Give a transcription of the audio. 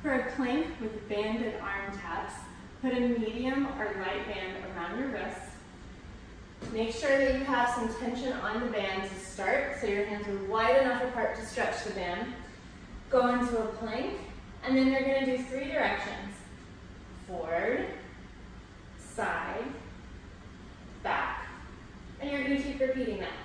For a plank with band and arm taps, put a medium or light band around your wrists. Make sure that you have some tension on the band to start, so your hands are wide enough apart to stretch the band. Go into a plank, and then you're going to do 3 directions. Forward, side, back. And you're going to keep repeating that.